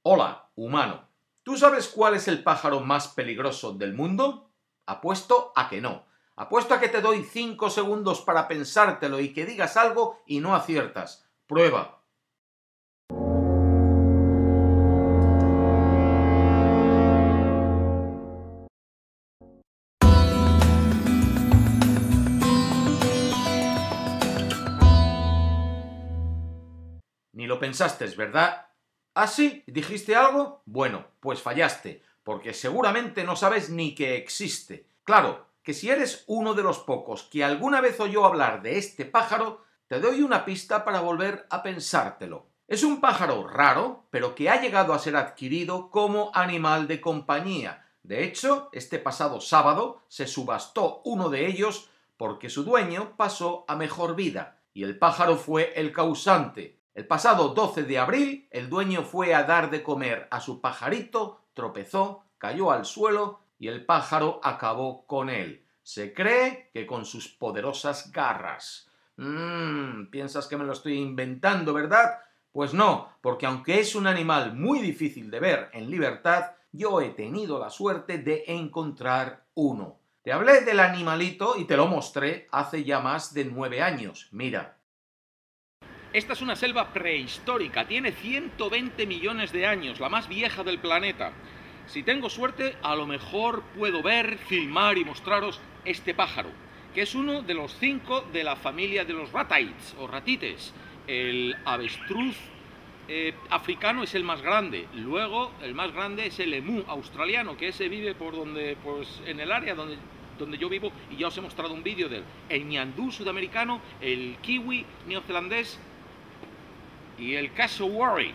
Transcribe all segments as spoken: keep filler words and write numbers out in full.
Hola, humano. ¿Tú sabes cuál es el pájaro más peligroso del mundo? Apuesto a que no. Apuesto a que te doy cinco segundos para pensártelo y que digas algo y no aciertas. Prueba. Ni lo pensaste, ¿verdad? ¿Ah, sí? ¿Dijiste algo? Bueno, pues fallaste, porque seguramente no sabes ni que existe. Claro, que si eres uno de los pocos que alguna vez oyó hablar de este pájaro, te doy una pista para volver a pensártelo. Es un pájaro raro, pero que ha llegado a ser adquirido como animal de compañía. De hecho, este pasado sábado se subastó uno de ellos porque su dueño pasó a mejor vida, y el pájaro fue el causante. El pasado doce de abril, el dueño fue a dar de comer a su pajarito, tropezó, cayó al suelo y el pájaro acabó con él. Se cree que con sus poderosas garras. Mmm, piensas que me lo estoy inventando, ¿verdad? Pues no, porque aunque es un animal muy difícil de ver en libertad, yo he tenido la suerte de encontrar uno. Te hablé del animalito y te lo mostré hace ya más de nueve años. Mira. Esta es una selva prehistórica, tiene ciento veinte millones de años, la más vieja del planeta. Si tengo suerte, a lo mejor puedo ver, filmar y mostraros este pájaro, que es uno de los cinco de la familia de los ratites o ratites. El avestruz eh, africano es el más grande, luego el más grande es el emú australiano, que ese vive por donde, pues en el área donde donde yo vivo, y ya os he mostrado un vídeo de él. El ñandú sudamericano, el kiwi neozelandés y el cassowary.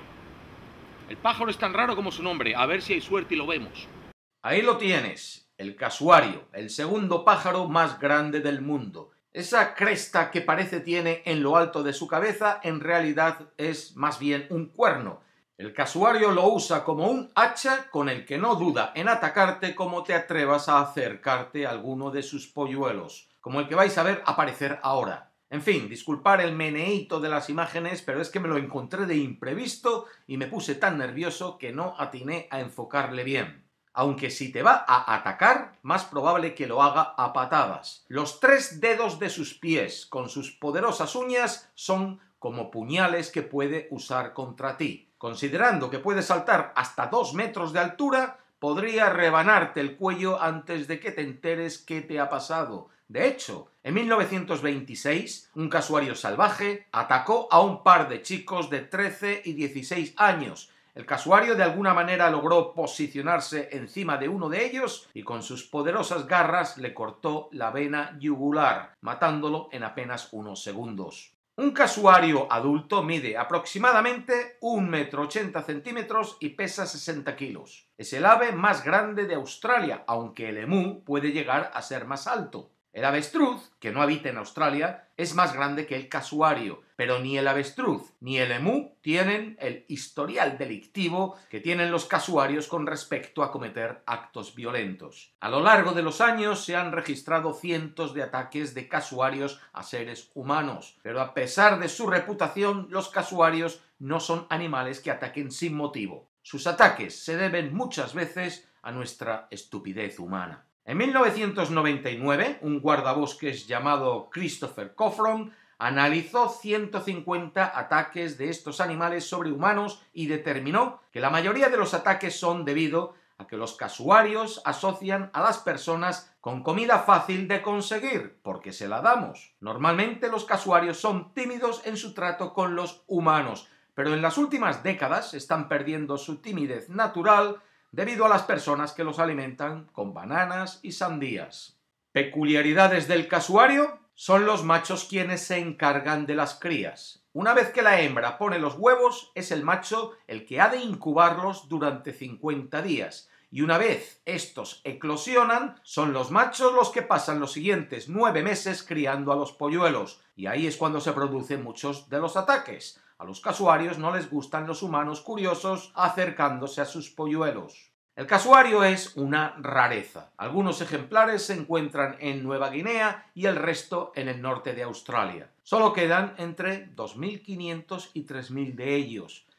El pájaro es tan raro como su nombre, a ver si hay suerte y lo vemos. Ahí lo tienes, el casuario, el segundo pájaro más grande del mundo. Esa cresta que parece tiene en lo alto de su cabeza en realidad es más bien un cuerno. El casuario lo usa como un hacha con el que no duda en atacarte como te atrevas a acercarte a alguno de sus polluelos, como el que vais a ver aparecer ahora. En fin, disculpar el meneíto de las imágenes, pero es que me lo encontré de imprevisto y me puse tan nervioso que no atiné a enfocarle bien. Aunque si te va a atacar, más probable que lo haga a patadas. Los tres dedos de sus pies, con sus poderosas uñas, son como puñales que puede usar contra ti. Considerando que puede saltar hasta dos metros de altura, podría rebanarte el cuello antes de que te enteres qué te ha pasado. De hecho, en mil novecientos veintiséis, un casuario salvaje atacó a un par de chicos de trece y dieciséis años. El casuario de alguna manera logró posicionarse encima de uno de ellos y con sus poderosas garras le cortó la vena yugular, matándolo en apenas unos segundos. Un casuario adulto mide aproximadamente un metro ochenta centímetros y pesa sesenta kilos. Es el ave más grande de Australia, aunque el emú puede llegar a ser más alto. El avestruz, que no habita en Australia, es más grande que el casuario, pero ni el avestruz ni el emú tienen el historial delictivo que tienen los casuarios con respecto a cometer actos violentos. A lo largo de los años se han registrado cientos de ataques de casuarios a seres humanos, pero a pesar de su reputación, los casuarios no son animales que ataquen sin motivo. Sus ataques se deben muchas veces a nuestra estupidez humana. En mil novecientos noventa y nueve, un guardabosques llamado Christopher Coffron analizó ciento cincuenta ataques de estos animales sobre humanos y determinó que la mayoría de los ataques son debido a que los casuarios asocian a las personas con comida fácil de conseguir, porque se la damos. Normalmente los casuarios son tímidos en su trato con los humanos, pero en las últimas décadas están perdiendo su timidez natural debido a las personas que los alimentan con bananas y sandías. Peculiaridades del casuario: son los machos quienes se encargan de las crías. Una vez que la hembra pone los huevos, es el macho el que ha de incubarlos durante cincuenta días. Y una vez estos eclosionan, son los machos los que pasan los siguientes nueve meses criando a los polluelos. Y ahí es cuando se producen muchos de los ataques. A los casuarios no les gustan los humanos curiosos acercándose a sus polluelos. El casuario es una rareza. Algunos ejemplares se encuentran en Nueva Guinea y el resto en el norte de Australia. Solo quedan entre dos mil quinientos y tres mil de ellos.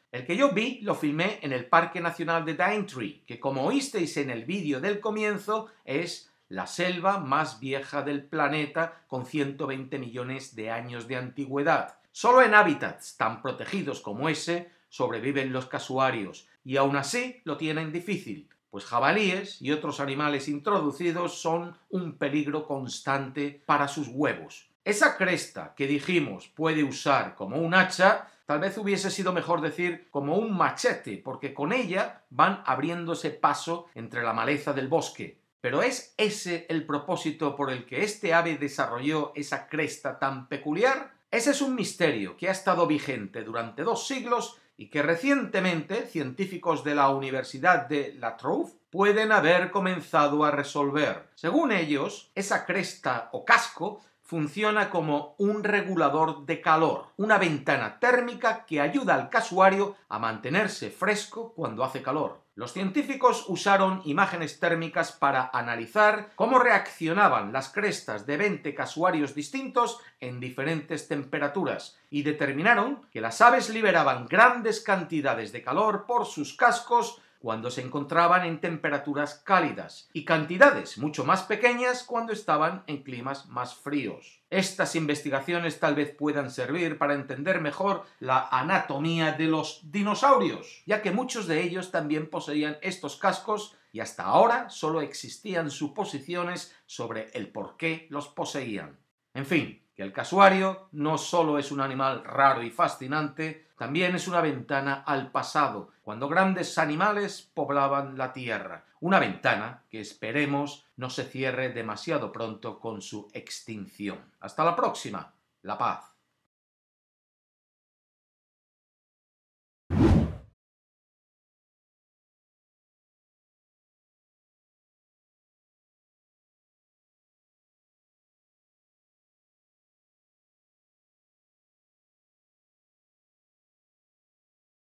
El que yo vi lo filmé en el Parque Nacional de Daintree, que como oísteis en el vídeo del comienzo, es la selva más vieja del planeta con ciento veinte millones de años de antigüedad. Solo en hábitats tan protegidos como ese sobreviven los casuarios, y aún así lo tienen difícil, pues jabalíes y otros animales introducidos son un peligro constante para sus huevos. Esa cresta que dijimos puede usar como un hacha, tal vez hubiese sido mejor decir como un machete, porque con ella van abriéndose paso entre la maleza del bosque. ¿Pero es ese el propósito por el que este ave desarrolló esa cresta tan peculiar? Ese es un misterio que ha estado vigente durante dos siglos y que recientemente científicos de la Universidad de La Trobe pueden haber comenzado a resolver. Según ellos, esa cresta o casco funciona como un regulador de calor, una ventana térmica que ayuda al casuario a mantenerse fresco cuando hace calor. Los científicos usaron imágenes térmicas para analizar cómo reaccionaban las crestas de veinte casuarios distintos en diferentes temperaturas y determinaron que las aves liberaban grandes cantidades de calor por sus cascos cuando se encontraban en temperaturas cálidas y cantidades mucho más pequeñas cuando estaban en climas más fríos. Estas investigaciones tal vez puedan servir para entender mejor la anatomía de los dinosaurios, ya que muchos de ellos también poseían estos cascos y hasta ahora solo existían suposiciones sobre el por qué los poseían. En fin, que el casuario no solo es un animal raro y fascinante, también es una ventana al pasado, cuando grandes animales poblaban la tierra. Una ventana que esperemos no se cierre demasiado pronto con su extinción. Hasta la próxima. La paz.